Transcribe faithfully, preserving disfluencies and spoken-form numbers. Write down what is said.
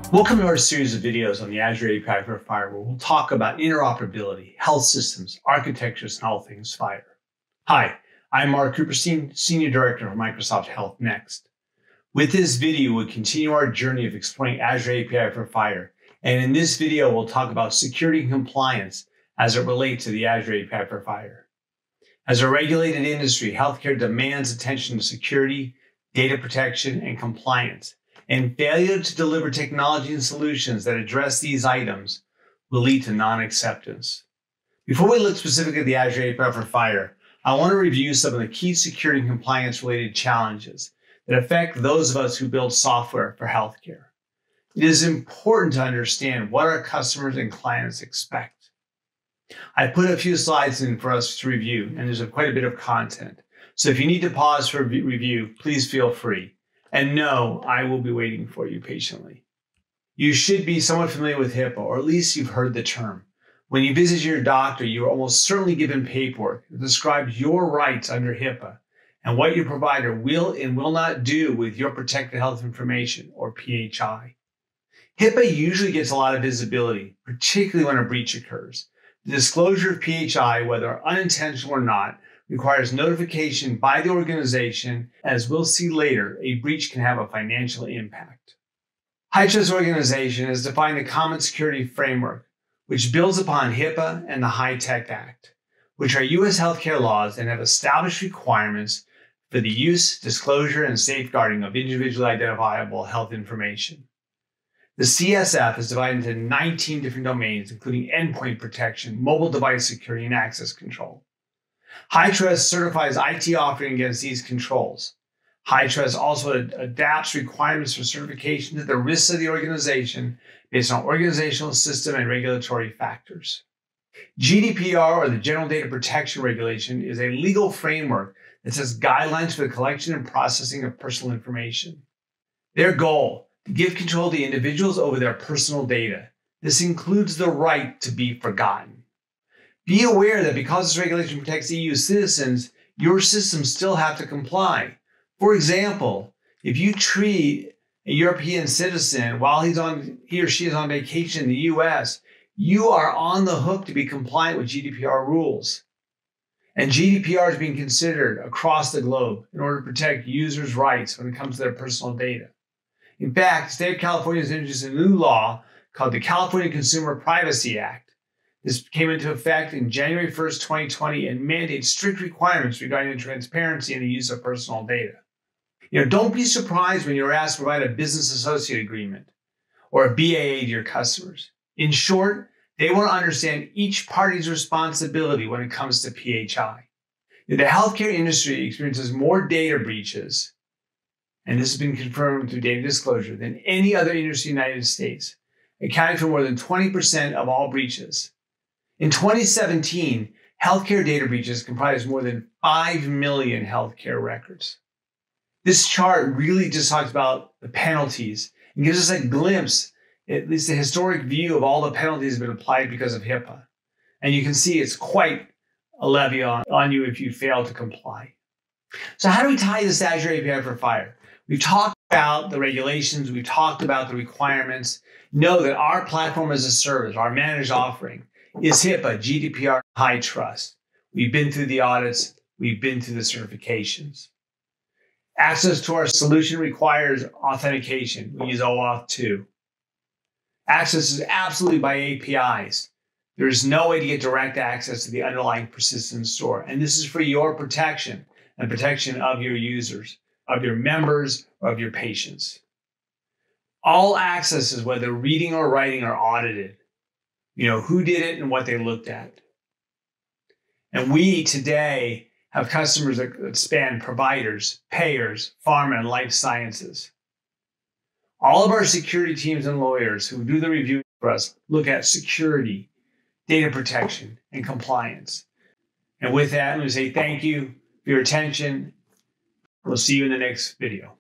Welcome to our series of videos on the Azure A P I for FHIR, where we'll talk about interoperability, health systems, architectures, and all things FHIR. Hi, I'm Marc Kuperstein, Senior Director for Microsoft Health Next. With this video, we'll continue our journey of exploring Azure A P I for FHIR, and in this video, we'll talk about security and compliance as it relates to the Azure A P I for FHIR. As a regulated industry, healthcare demands attention to security, data protection, and compliance. And failure to deliver technology and solutions that address these items will lead to non-acceptance. Before we look specifically at the Azure A P I for FHIR, I want to review some of the key security and compliance-related challenges that affect those of us who build software for healthcare. It is important to understand what our customers and clients expect. I put a few slides in for us to review, and there's a, quite a bit of content. So if you need to pause for review, please feel free. And no, I will be waiting for you patiently. You should be somewhat familiar with HIPAA, or at least you've heard the term. When you visit your doctor, you are almost certainly given paperwork that describes your rights under HIPAA and what your provider will and will not do with your protected health information, or P H I. HIPAA usually gets a lot of visibility, particularly when a breach occurs. The disclosure of P H I, whether unintentional or not, requires notification by the organization. As we'll see later, a breach can have a financial impact. HIPAA's organization has defined a common security framework, which builds upon HIPAA and the HITECH Act, which are U S healthcare laws and have established requirements for the use, disclosure, and safeguarding of individually identifiable health information. The C S F is divided into nineteen different domains, including endpoint protection, mobile device security, and access control. HITRUST certifies I T offering against these controls. HITRUST also ad adapts requirements for certification to the risks of the organization based on organizational system and regulatory factors. G D P R, or the General Data Protection Regulation, is a legal framework that sets guidelines for the collection and processing of personal information. Their goal, to give control to individuals over their personal data. This includes the right to be forgotten. Be aware that because this regulation protects E U citizens, your systems still have to comply. For example, if you treat a European citizen while he's on, he or she is on vacation in the U S, you are on the hook to be compliant with G D P R rules. And G D P R is being considered across the globe in order to protect users' rights when it comes to their personal data. In fact, the state of California has introduced a new law called the California Consumer Privacy Act. This came into effect in January first, twenty twenty, and mandates strict requirements regarding the transparency and the use of personal data. You know, don't be surprised when you're asked to provide a business associate agreement or a B A A to your customers. In short, they want to understand each party's responsibility when it comes to P H I. You know, the healthcare industry experiences more data breaches, and this has been confirmed through data disclosure, than any other industry in the United States, accounting for more than twenty percent of all breaches. In twenty seventeen, healthcare data breaches comprised more than five million healthcare records. This chart really just talks about the penalties and gives us a glimpse, at least a historic view of all the penalties that have been applied because of HIPAA. And you can see it's quite a levy on, on you if you fail to comply. So how do we tie this to Azure A P I for FHIR? We've talked about the regulations, we've talked about the requirements. Know that our platform as a service, our managed offering, is HIPAA, G D P R, HITRUST. We've been through the audits, we've been through the certifications. Access to our solution requires authentication. We use O auth two. Access is absolutely by A P Is. There is no way to get direct access to the underlying persistent store. And this is for your protection and protection of your users, of your members, or of your patients. All accesses, whether reading or writing, are audited. You know, who did it and what they looked at. And we today have customers that span providers, payers, pharma, and life sciences. All of our security teams and lawyers who do the review for us look at security, data protection, and compliance. And with that, I'm going to say thank you for your attention. We'll see you in the next video.